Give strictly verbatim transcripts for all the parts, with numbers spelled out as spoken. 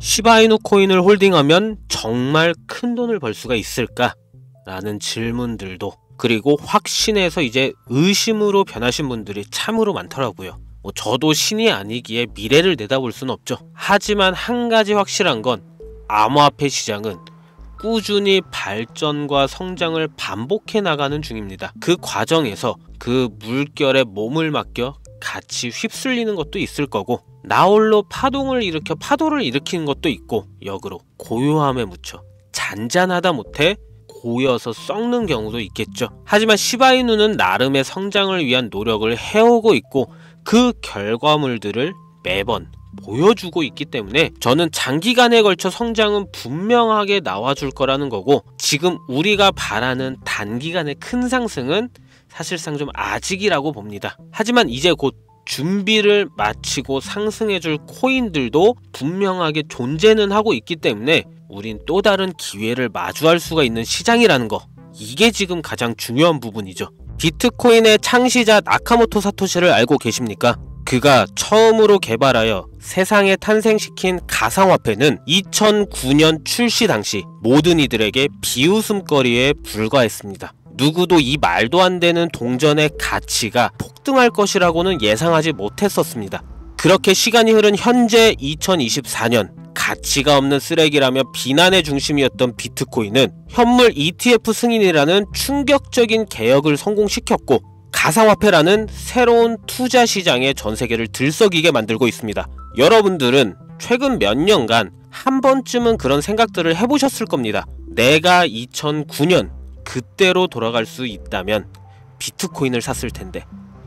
시바이누 코인을 홀딩하면 정말 큰 돈을 벌 수가 있을까? 라는 질문들도, 그리고 확신에서 이제 의심으로 변하신 분들이 참으로 많더라고요. 뭐 저도 신이 아니기에 미래를 내다볼 순 없죠. 하지만 한 가지 확실한 건 암호화폐 시장은 꾸준히 발전과 성장을 반복해 나가는 중입니다. 그 과정에서 그 물결에 몸을 맡겨 같이 휩쓸리는 것도 있을 거고, 나홀로 파동을 일으켜 파도를 일으키는 것도 있고, 역으로 고요함에 묻혀 잔잔하다 못해 고여서 썩는 경우도 있겠죠. 하지만 시바이누는 나름의 성장을 위한 노력을 해오고 있고, 그 결과물들을 매번 보여주고 있기 때문에 저는 장기간에 걸쳐 성장은 분명하게 나와줄 거라는 거고, 지금 우리가 바라는 단기간의 큰 상승은 사실상 좀 아직이라고 봅니다. 하지만 이제 곧 준비를 마치고 상승해줄 코인들도 분명하게 존재는 하고 있기 때문에 우린 또 다른 기회를 마주할 수가 있는 시장이라는 거, 이게 지금 가장 중요한 부분이죠. 비트코인의 창시자 나카모토 사토시를 알고 계십니까? 그가 처음으로 개발하여 세상에 탄생시킨 가상화폐는 이천구 년 출시 당시 모든 이들에게 비웃음거리에 불과했습니다. 누구도 이 말도 안 되는 동전의 가치가 폭등할 것이라고는 예상하지 못했었습니다. 그렇게 시간이 흐른 현재 이천이십사 년, 가치가 없는 쓰레기라며 비난의 중심이었던 비트코인은 현물 이티에프 승인이라는 충격적인 개혁을 성공시켰고, 가상화폐라는 새로운 투자 시장의 전세계를 들썩이게 만들고 있습니다. 여러분들은 최근 몇 년간 한 번쯤은 그런 생각들을 해보셨을 겁니다. 내가 이천구 년 그때로 돌아갈 수 있다면 비트코인을 샀을 텐데,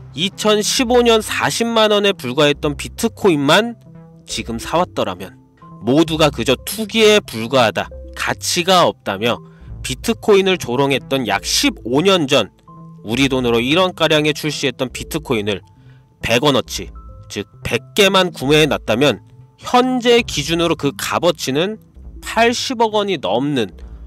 이천십오 년 사십만 원에 불과했던 비트코인만 지금 사왔더라면, 모두가 그저 투기에 불과하다, 가치가 없다며 비트코인을 조롱했던 약 십오 년 전 우리 돈으로 일 원가량에 출시했던 비트코인을 백 원어치, 즉 백 개만 구매해 놨다면 현재 기준으로 그 값어치는 팔십억 원이 넘는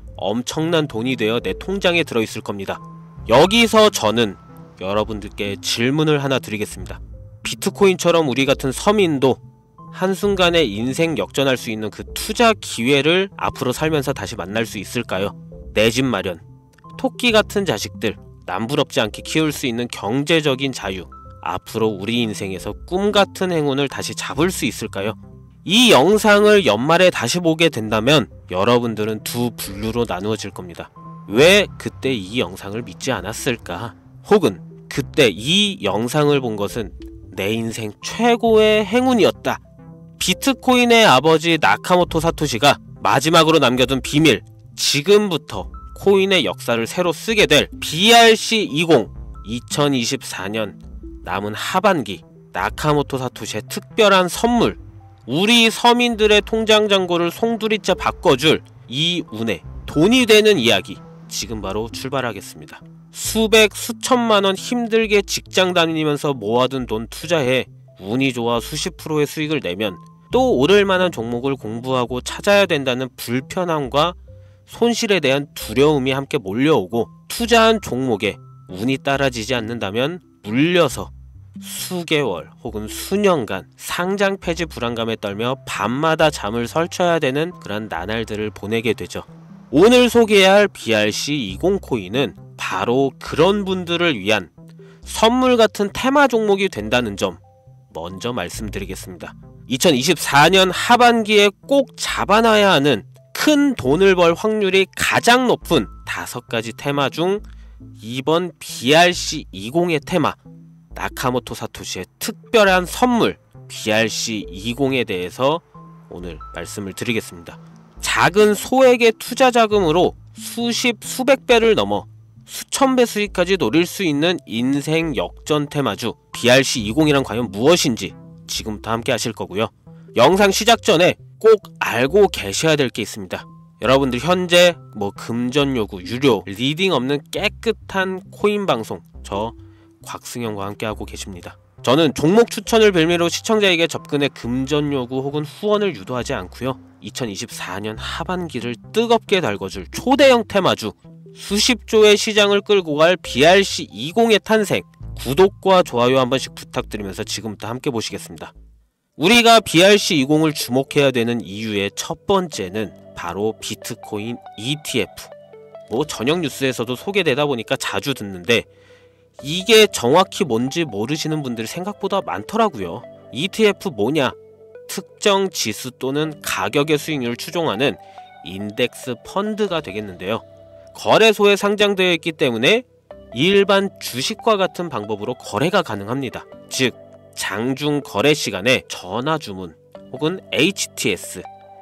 엄청난 돈이 되어 내 통장에 들어있을 겁니다. 여기서 저는 여러분들께 질문을 하나 드리겠습니다. 비트코인처럼 우리 같은 서민도 한순간에 인생 역전할 수 있는 그 투자 기회를 앞으로 살면서 다시 만날 수 있을까요? 내 집 마련, 토끼 같은 자식들 남부럽지 않게 키울 수 있는 경제적인 자유, 앞으로 우리 인생에서 꿈같은 행운을 다시 잡을 수 있을까요? 이 영상을 연말에 다시 보게 된다면 여러분들은 두 분류로 나누어질 겁니다. 왜 그때 이 영상을 믿지 않았을까? 혹은 그때 이 영상을 본 것은 내 인생 최고의 행운이었다. 비트코인의 아버지 나카모토 사토시가 마지막으로 남겨둔 비밀, 지금부터 코인의 역사를 새로 쓰게 될 비알씨 이십 이천이십사 년 남은 하반기 나카모토 사토시의 특별한 선물, 우리 서민들의 통장 잔고를 송두리째 바꿔줄 이 운에 돈이 되는 이야기, 지금 바로 출발하겠습니다. 수백 수천만원 힘들게 직장 다니면서 모아둔 돈 투자해 운이 좋아 수십 프로의 수익을 내면 또 오를 만한 종목을 공부하고 찾아야 된다는 불편함과 손실에 대한 두려움이 함께 몰려오고, 투자한 종목에 운이 따라지지 않는다면 물려서 수개월 혹은 수년간 상장 폐지 불안감에 떨며 밤마다 잠을 설쳐야 되는 그런 나날들을 보내게 되죠. 오늘 소개해야 할 비알씨 이십 코인은 바로 그런 분들을 위한 선물 같은 테마 종목이 된다는 점 먼저 말씀드리겠습니다. 이천이십사 년 하반기에 꼭 잡아놔야 하는 큰 돈을 벌 확률이 가장 높은 다섯 가지 테마 중 이번 비알씨 이십의 테마, 나카모토 사토시의 특별한 선물 비알씨 이십에 대해서 오늘 말씀을 드리겠습니다. 작은 소액의 투자 자금으로 수십 수백 배를 넘어 수천 배 수익까지 노릴 수 있는 인생 역전 테마주 비알씨 이십이란 과연 무엇인지 지금부터 함께 하실 거고요. 영상 시작 전에 꼭 알고 계셔야 될 게 있습니다. 여러분들 현재 뭐 금전 요구, 유료, 리딩 없는 깨끗한 코인 방송 저 곽승현과 함께 하고 계십니다. 저는 종목 추천을 빌미로 시청자에게 접근해 금전 요구 혹은 후원을 유도하지 않고요. 이천이십사 년 하반기를 뜨겁게 달궈줄 초대형 테마주, 수십조의 시장을 끌고 갈 비알씨 이십의 탄생, 구독과 좋아요 한 번씩 부탁드리면서 지금부터 함께 보시겠습니다. 우리가 비알씨 이십을 주목해야 되는 이유의 첫 번째는 바로 비트코인 이티에프. 뭐 저녁 뉴스에서도 소개되다 보니까 자주 듣는데 이게 정확히 뭔지 모르시는 분들이 생각보다 많더라고요. 이티에프 뭐냐? 특정 지수 또는 가격의 수익률을 추종하는 인덱스 펀드가 되겠는데요. 거래소에 상장되어 있기 때문에 일반 주식과 같은 방법으로 거래가 가능합니다. 즉 장중 거래 시간에 전화 주문 혹은 에이치티에스,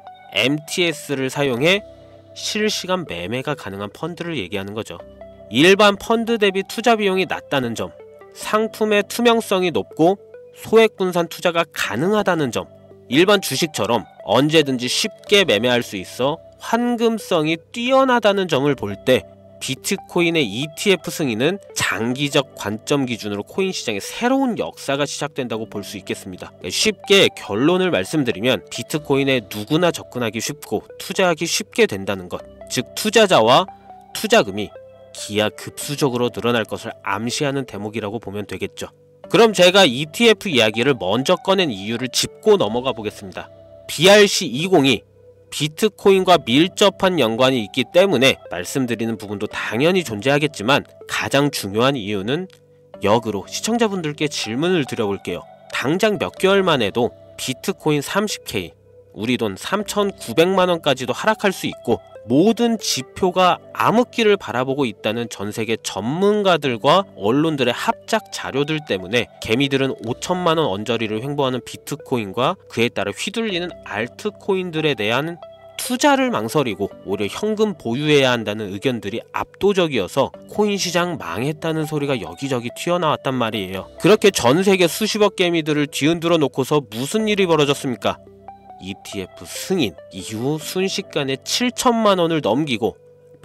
엠티에스를 사용해 실시간 매매가 가능한 펀드를 얘기하는 거죠. 일반 펀드 대비 투자 비용이 낮다는 점, 상품의 투명성이 높고 소액 분산 투자가 가능하다는 점, 일반 주식처럼 언제든지 쉽게 매매할 수 있어 환금성이 뛰어나다는 점을 볼 때 비트코인의 이티에프 승인은 장기적 관점 기준으로 코인 시장에 새로운 역사가 시작된다고 볼 수 있겠습니다. 쉽게 결론을 말씀드리면 비트코인에 누구나 접근하기 쉽고 투자하기 쉽게 된다는 것, 즉 투자자와 투자금이 기하급수적으로 늘어날 것을 암시하는 대목이라고 보면 되겠죠. 그럼 제가 이티에프 이야기를 먼저 꺼낸 이유를 짚고 넘어가 보겠습니다. 비알씨 이십이 비트코인과 밀접한 연관이 있기 때문에 말씀드리는 부분도 당연히 존재하겠지만 가장 중요한 이유는 역으로 시청자분들께 질문을 드려볼게요. 당장 몇 개월만 해도 비트코인 삼십 케이, 우리 돈 삼천구백만 원까지도 하락할 수 있고 모든 지표가 암흑기를 바라보고 있다는 전세계 전문가들과 언론들의 합작 자료들 때문에 개미들은 오천만 원 언저리를 횡보하는 비트코인과 그에 따라 휘둘리는 알트코인들에 대한 투자를 망설이고 오히려 현금 보유해야 한다는 의견들이 압도적이어서 코인 시장 망했다는 소리가 여기저기 튀어나왔단 말이에요. 그렇게 전세계 수십억 개미들을 뒤흔들어 놓고서 무슨 일이 벌어졌습니까? 이티에프 승인 이후 순식간에 칠천만 원을 넘기고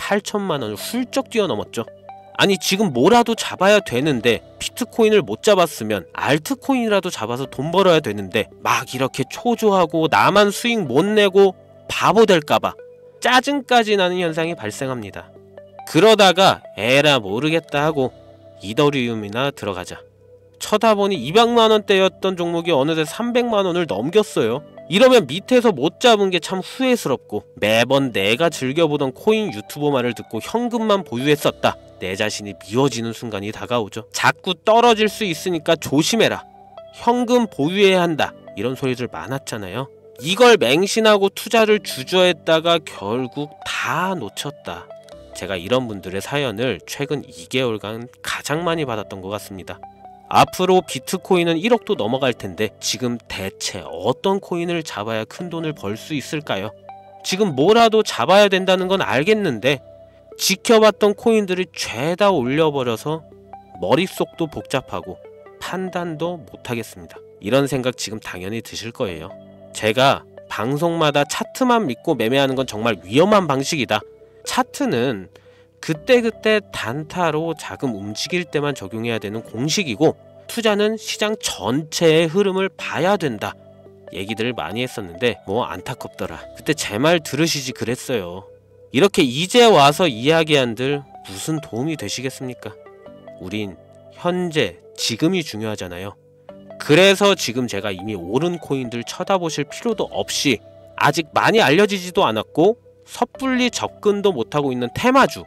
팔천만 원을 훌쩍 뛰어넘었죠. 아니 지금 뭐라도 잡아야 되는데 비트코인을 못 잡았으면 알트코인이라도 잡아서 돈 벌어야 되는데 막 이렇게 초조하고 나만 수익 못 내고 바보 될까봐 짜증까지 나는 현상이 발생합니다. 그러다가 에라 모르겠다 하고 이더리움이나 들어가자. 쳐다보니 이백만 원대였던 종목이 어느새 삼백만 원을 넘겼어요. 이러면 밑에서 못 잡은 게 참 후회스럽고 매번 내가 즐겨보던 코인 유튜버 말을 듣고 현금만 보유했었다. 내 자신이 미워지는 순간이 다가오죠. 자꾸 떨어질 수 있으니까 조심해라. 현금 보유해야 한다. 이런 소리들 많았잖아요. 이걸 맹신하고 투자를 주저했다가 결국 다 놓쳤다. 제가 이런 분들의 사연을 최근 이 개월간 가장 많이 받았던 것 같습니다. 앞으로 비트코인은 일억도 넘어갈 텐데 지금 대체 어떤 코인을 잡아야 큰 돈을 벌 수 있을까요? 지금 뭐라도 잡아야 된다는 건 알겠는데 지켜봤던 코인들이 죄다 올려버려서 머릿속도 복잡하고 판단도 못하겠습니다. 이런 생각 지금 당연히 드실 거예요. 제가 방송마다 차트만 믿고 매매하는 건 정말 위험한 방식이다. 차트는 그때그때 단타로 자금 움직일 때만 적용해야 되는 공식이고 투자는 시장 전체의 흐름을 봐야 된다. 얘기들을 많이 했었는데 뭐 안타깝더라. 그때 제 말 들으시지 그랬어요. 이렇게 이제 와서 이야기한들 무슨 도움이 되시겠습니까? 우린 현재, 지금이 중요하잖아요. 그래서 지금 제가 이미 오른 코인들 쳐다보실 필요도 없이 아직 많이 알려지지도 않았고 섣불리 접근도 못하고 있는 테마주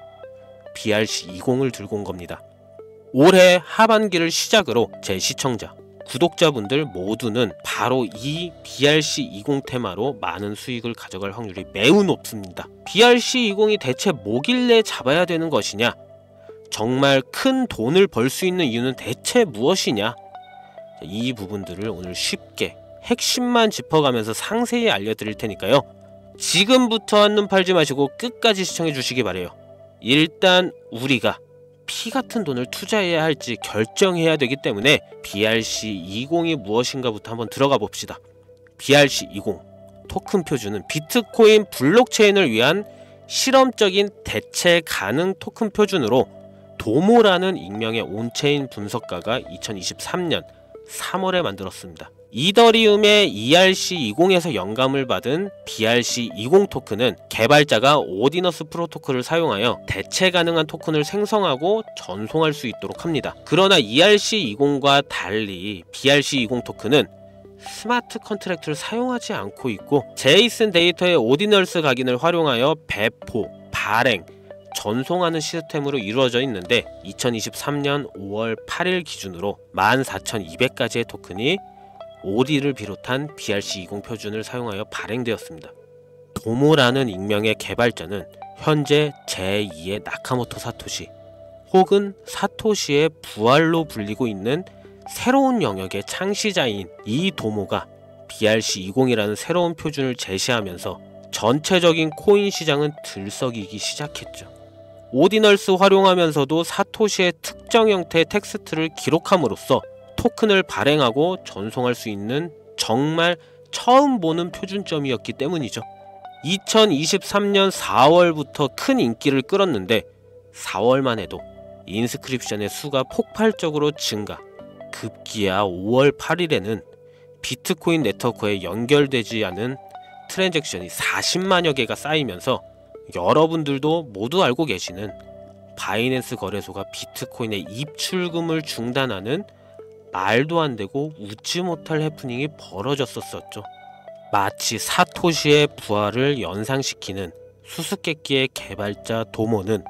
비알씨 이십을 들고 온 겁니다. 올해 하반기를 시작으로 제 시청자, 구독자분들 모두는 바로 이 비알씨 이십 테마로 많은 수익을 가져갈 확률이 매우 높습니다. 비알씨 이십이 대체 뭐길래 잡아야 되는 것이냐? 정말 큰 돈을 벌 수 있는 이유는 대체 무엇이냐? 이 부분들을 오늘 쉽게 핵심만 짚어가면서 상세히 알려드릴 테니까요. 지금부터 한눈 팔지 마시고 끝까지 시청해 주시기 바래요. 일단 우리가 피 같은 돈을 투자해야 할지 결정해야 되기 때문에 비알씨 이십이 무엇인가부터 한번 들어가 봅시다. 비알씨 이십 토큰 표준은 비트코인 블록체인을 위한 실험적인 대체 가능 토큰 표준으로 도모라는 익명의 온체인 분석가가 이천이십삼 년 삼월에 만들었습니다. 이더리움의 이알씨 이십에서 영감을 받은 비알씨 이십 토큰은 개발자가 오디너스 프로토콜을 사용하여 대체 가능한 토큰을 생성하고 전송할 수 있도록 합니다. 그러나 이알씨 이십과 달리 비알씨 이십 토큰은 스마트 컨트랙트를 사용하지 않고 있고 제이슨 데이터의 오디널스 각인을 활용하여 배포, 발행, 전송하는 시스템으로 이루어져 있는데 이천이십삼년 오월 팔일 기준으로 만 사천이백 가지의 토큰이 오디를 비롯한 비알씨 이십 표준을 사용하여 발행되었습니다. 도모라는 익명의 개발자는 현재 제이의 나카모토 사토시 혹은 사토시의 부활로 불리고 있는 새로운 영역의 창시자인 이 도모가 비알씨 이십이라는 새로운 표준을 제시하면서 전체적인 코인 시장은 들썩이기 시작했죠. 오디널스 활용하면서도 사토시의 특정 형태의 텍스트를 기록함으로써 토큰을 발행하고 전송할 수 있는 정말 처음 보는 표준점이었기 때문이죠. 이천이십삼년 사월부터 큰 인기를 끌었는데 사월만 해도 인스크립션의 수가 폭발적으로 증가, 급기야 오월 팔일에는 비트코인 네트워크에 연결되지 않은 트랜잭션이 사십만여 개가 쌓이면서 여러분들도 모두 알고 계시는 바이낸스 거래소가 비트코인의 입출금을 중단하는 말도 안 되고 웃지 못할 해프닝이 벌어졌었죠. 마치 사토시의 부활을 연상시키는 수수께끼의 개발자 도모는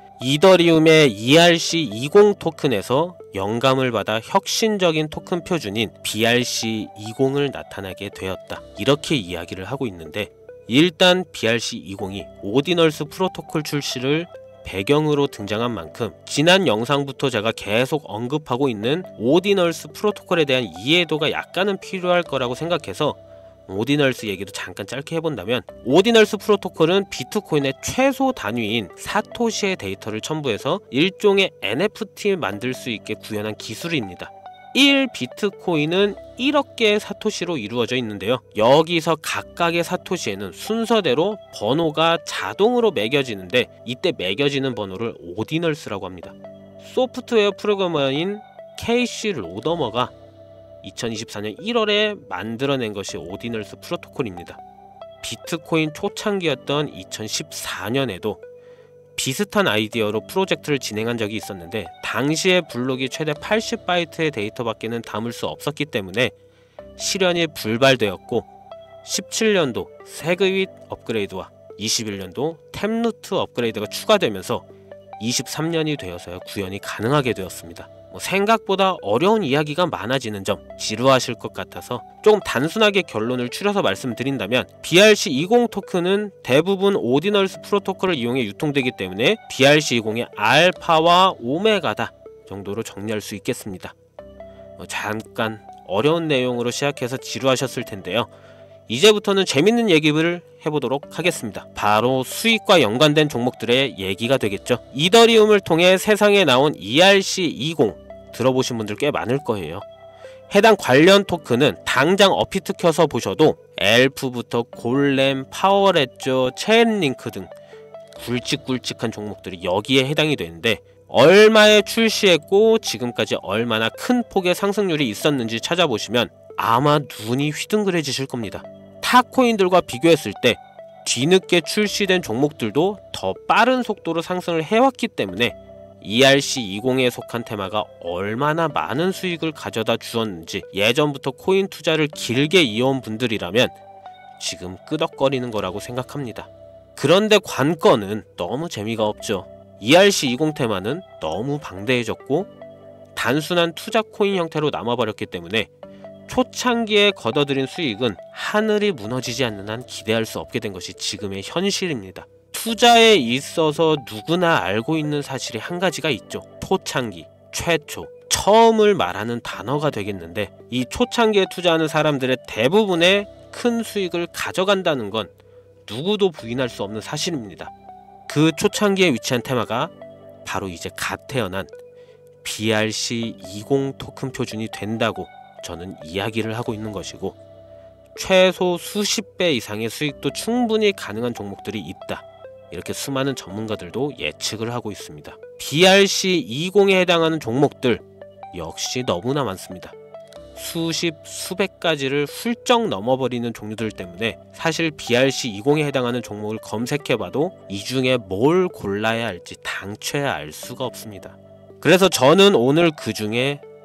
이더리움의 이알씨 이십 토큰에서 영감을 받아 혁신적인 토큰 표준인 비알씨 이십을 나타나게 되었다. 이렇게 이야기를 하고 있는데 일단 비알씨 이십이 오디널스 프로토콜 출시를 배경으로 등장한 만큼 지난 영상부터 제가 계속 언급하고 있는 오디널스 프로토콜에 대한 이해도가 약간은 필요할 거라고 생각해서 오디널스 얘기도 잠깐 짧게 해본다면 오디널스 프로토콜은 비트코인의 최소 단위인 사토시의 데이터를 첨부해서 일종의 엔에프티 만들 수 있게 구현한 기술입니다. 일 비트코인은 일억 개의 사토시로 이루어져 있는데요. 여기서 각각의 사토시에는 순서대로 번호가 자동으로 매겨지는데 이때 매겨지는 번호를 오디널스라고 합니다. 소프트웨어 프로그래머인 케이시 로더머가 이천이십사년 일월에 만들어낸 것이 오디널스 프로토콜입니다. 비트코인 초창기였던 이천십사년에도 비슷한 아이디어로 프로젝트를 진행한 적이 있었는데 당시의 블록이 최대 팔십 바이트의 데이터밖에는 담을 수 없었기 때문에 실현이 불발되었고 십칠년도 세그윗 업그레이드와 이십일년도 탭루트 업그레이드가 추가되면서 이십삼년이 되어서야 구현이 가능하게 되었습니다. 뭐 생각보다 어려운 이야기가 많아지는 점 지루하실 것 같아서 조금 단순하게 결론을 추려서 말씀드린다면 비알씨 이십 토큰은 대부분 오디널스 프로토콜을 이용해 유통되기 때문에 비알씨 이십이 알파와 오메가다 정도로 정리할 수 있겠습니다. 뭐 잠깐 어려운 내용으로 시작해서 지루하셨을 텐데요. 이제부터는 재밌는 얘기를 해보도록 하겠습니다. 바로 수익과 연관된 종목들의 얘기가 되겠죠. 이더리움을 통해 세상에 나온 이알씨 이십 들어보신 분들 꽤 많을 거예요. 해당 관련 토큰은 당장 어피트 켜서 보셔도 엘프부터 골렘, 파워레저, 체인링크 등 굵직굵직한 종목들이 여기에 해당이 되는데 얼마에 출시했고 지금까지 얼마나 큰 폭의 상승률이 있었는지 찾아보시면 아마 눈이 휘둥그레지실 겁니다. 타 코인들과 비교했을 때 뒤늦게 출시된 종목들도 더 빠른 속도로 상승을 해왔기 때문에 이알씨 이십에 속한 테마가 얼마나 많은 수익을 가져다 주었는지 예전부터 코인 투자를 길게 이어온 분들이라면 지금 끄덕거리는 거라고 생각합니다. 그런데 관건은 너무 재미가 없죠. 이알씨 이십 테마는 너무 방대해졌고 단순한 투자 코인 형태로 남아버렸기 때문에 초창기에 걷어들인 수익은 하늘이 무너지지 않는 한 기대할 수 없게 된 것이 지금의 현실입니다. 투자에 있어서 누구나 알고 있는 사실이 한 가지가 있죠. 초창기, 최초, 처음을 말하는 단어가 되겠는데 이 초창기에 투자하는 사람들의 대부분의 큰 수익을 가져간다는 건 누구도 부인할 수 없는 사실입니다. 그 초창기에 위치한 테마가 바로 이제 갓 태어난 비알씨 이십 토큰 표준이 된다고 저는 이야기를 하고 있는 것이고 최소 수십 배 이상의 수익도 충분히 가능한 종목들이 있다. 이렇게 수많은 전문가들도 예측을 하고 있습니다. 비알씨 이십에 해당하는 종목들 역시 너무나 많습니다. 수십, 수백 가지를 훌쩍 넘어버리는 종류들 때문에 사실 비알씨 이십에 해당하는 종목을 검색해봐도 이 중에 뭘 골라야 할지 당최 알 수가 없습니다. 그래서 저는 오늘 그 중에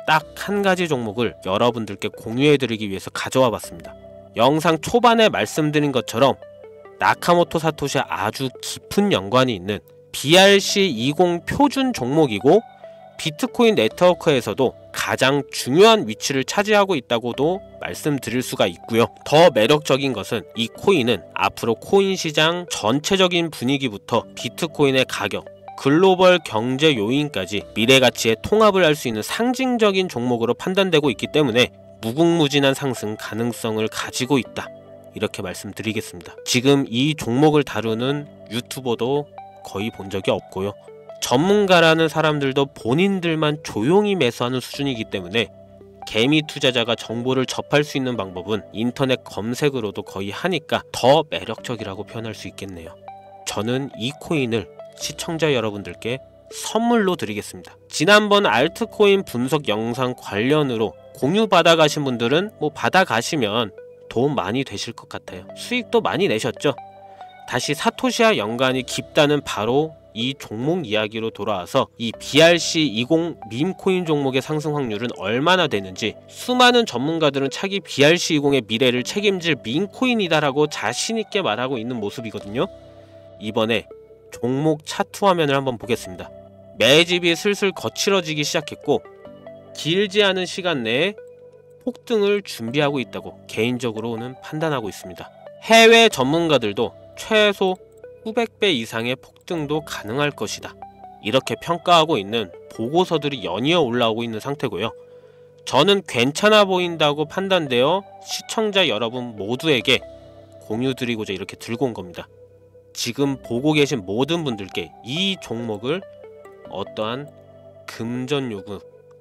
딱 한 가지 종목을 여러분들께 공유해드리기 위해서 가져와 봤습니다. 영상 초반에 말씀드린 것처럼 나카모토 사토시와 아주 깊은 연관이 있는 비알씨 이십 표준 종목이고 비트코인 네트워크에서도 가장 중요한 위치를 차지하고 있다고도 말씀드릴 수가 있고요. 더 매력적인 것은 이 코인은 앞으로 코인 시장 전체적인 분위기부터 비트코인의 가격, 글로벌 경제 요인까지 미래 가치에 통합을 할 수 있는 상징적인 종목으로 판단되고 있기 때문에 무궁무진한 상승 가능성을 가지고 있다, 이렇게 말씀드리겠습니다. 지금 이 종목을 다루는 유튜버도 거의 본 적이 없고요. 전문가라는 사람들도 본인들만 조용히 매수하는 수준이기 때문에 개미 투자자가 정보를 접할 수 있는 방법은 인터넷 검색으로도 거의 하니까 더 매력적이라고 표현할 수 있겠네요. 저는 이 코인을 시청자 여러분들께 선물로 드리겠습니다. 지난번 알트코인 분석 영상 관련으로 공유 받아가신 분들은 뭐 받아가시면 도움 많이 되실 것 같아요. 수익도 많이 내셨죠? 다시 사토시와 연관이 깊다는 바로 이 종목 이야기로 돌아와서 이 비알씨 이십 밈코인 종목의 상승 확률은 얼마나 되는지, 수많은 전문가들은 차기 비알씨 이십의 미래를 책임질 밈코인이다라고 자신있게 말하고 있는 모습이거든요. 이번에 종목 차트 화면을 한번 보겠습니다. 매집이 슬슬 거칠어지기 시작했고 길지 않은 시간 내에 폭등을 준비하고 있다고 개인적으로는 판단하고 있습니다. 해외 전문가들도 최소 수백 배 이상의 폭등도 가능할 것이다, 이렇게 평가하고 있는 보고서들이 연이어 올라오고 있는 상태고요. 저는 괜찮아 보인다고 판단되어 시청자 여러분 모두에게 공유드리고자 이렇게 들고 온 겁니다. 지금 보고 계신 모든 분들께 이 종목을 어떠한 금전 요구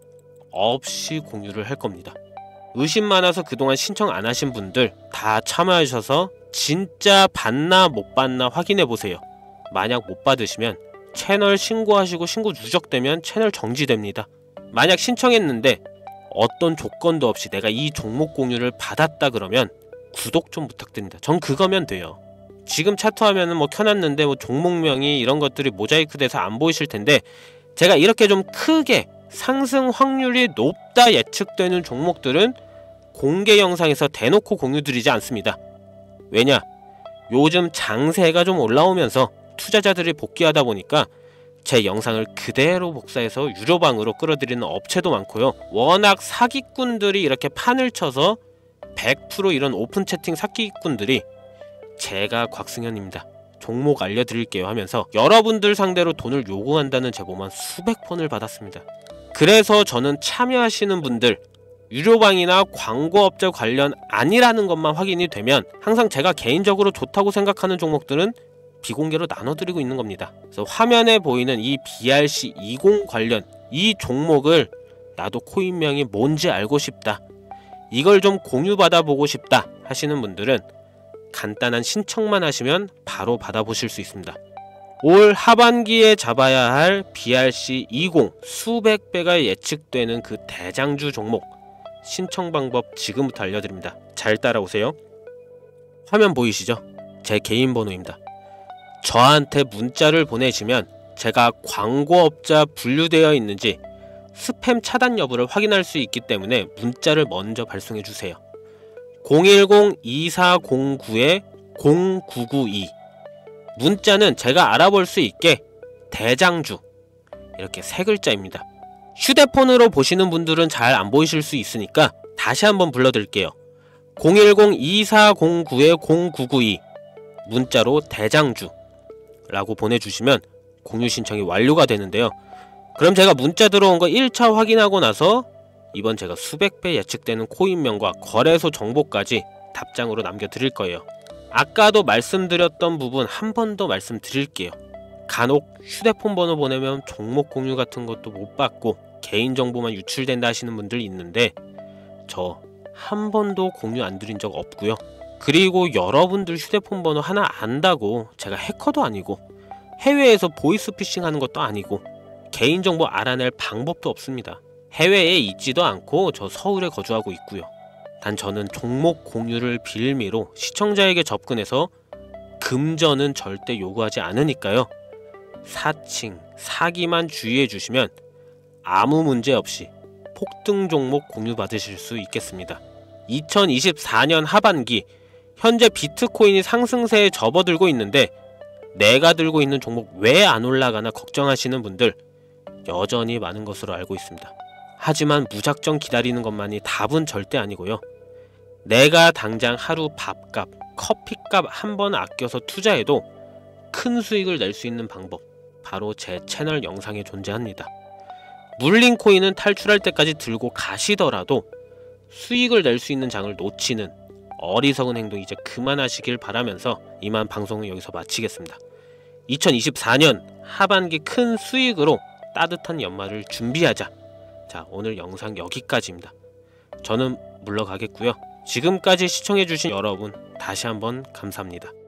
없이 공유를 할 겁니다. 의심 많아서 그동안 신청 안 하신 분들 다 참여하셔서 진짜 받나 못 받나 확인해 보세요. 만약 못 받으시면 채널 신고하시고 신고 누적되면 채널 정지됩니다. 만약 신청했는데 어떤 조건도 없이 내가 이 종목 공유를 받았다 그러면 구독 좀 부탁드립니다. 전 그거면 돼요. 지금 차트 화면은 뭐 켜놨는데 뭐 종목명이 이런 것들이 모자이크 돼서 안 보이실 텐데, 제가 이렇게 좀 크게 상승 확률이 높다 예측되는 종목들은 공개 영상에서 대놓고 공유드리지 않습니다. 왜냐? 요즘 장세가 좀 올라오면서 투자자들이 복귀하다 보니까 제 영상을 그대로 복사해서 유료방으로 끌어들이는 업체도 많고요. 워낙 사기꾼들이 이렇게 판을 쳐서 백 퍼센트 이런 오픈 채팅 사기꾼들이 제가 곽승현입니다, 종목 알려드릴게요 하면서 여러분들 상대로 돈을 요구한다는 제보만 수백 번을 받았습니다. 그래서 저는 참여하시는 분들 유료방이나 광고업체 관련 아니라는 것만 확인이 되면 항상 제가 개인적으로 좋다고 생각하는 종목들은 비공개로 나눠드리고 있는 겁니다. 그래서 화면에 보이는 이 비알씨 이십 관련 이 종목을 나도 코인명이 뭔지 알고 싶다, 이걸 좀 공유받아 보고 싶다 하시는 분들은 간단한 신청만 하시면 바로 받아보실 수 있습니다. 올 하반기에 잡아야 할 비알씨 이십 수백 배가 예측되는 그 대장주 종목 신청 방법 지금부터 알려드립니다. 잘 따라오세요. 화면 보이시죠? 제 개인 번호입니다. 저한테 문자를 보내시면 제가 광고업자 분류되어 있는지 스팸 차단 여부를 확인할 수 있기 때문에 문자를 먼저 발송해 주세요. 공일공 이사공구 공구구이 문자는 제가 알아볼 수 있게 대장주 이렇게 세 글자입니다. 휴대폰으로 보시는 분들은 잘 안 보이실 수 있으니까 다시 한번 불러드릴게요. 공일공 이사공구 공구구이 문자로 대장주 라고 보내주시면 공유 신청이 완료가 되는데요. 그럼 제가 문자 들어온 거 일 차 확인하고 나서 이번 제가 수백 배 예측되는 코인명과 거래소 정보까지 답장으로 남겨드릴 거예요. 아까도 말씀드렸던 부분 한 번 더 말씀드릴게요. 간혹 휴대폰 번호 보내면 종목 공유 같은 것도 못 받고 개인정보만 유출된다 하시는 분들 있는데 저 한 번도 공유 안 드린 적 없고요. 그리고 여러분들 휴대폰 번호 하나 안다고 제가 해커도 아니고 해외에서 보이스피싱 하는 것도 아니고 개인정보 알아낼 방법도 없습니다. 해외에 있지도 않고 저 서울에 거주하고 있고요. 단 저는 종목 공유를 빌미로 시청자에게 접근해서 금전은 절대 요구하지 않으니까요. 사칭, 사기만 주의해 주시면 아무 문제 없이 폭등 종목 공유받으실 수 있겠습니다. 이천이십사 년 하반기 현재 비트코인이 상승세에 접어들고 있는데 내가 들고 있는 종목 왜 안 올라가나 걱정하시는 분들 여전히 많은 것으로 알고 있습니다. 하지만 무작정 기다리는 것만이 답은 절대 아니고요. 내가 당장 하루 밥값, 커피값 한 번 아껴서 투자해도 큰 수익을 낼 수 있는 방법, 바로 제 채널 영상에 존재합니다. 물린 코인은 탈출할 때까지 들고 가시더라도 수익을 낼 수 있는 장을 놓치는 어리석은 행동 이제 그만하시길 바라면서 이만 방송을 여기서 마치겠습니다. 이천이십사 년 하반기 큰 수익으로 따뜻한 연말을 준비하자. 자, 오늘 영상 여기까지입니다. 저는 물러가겠고요. 지금까지 시청해주신 여러분 다시 한번 감사합니다.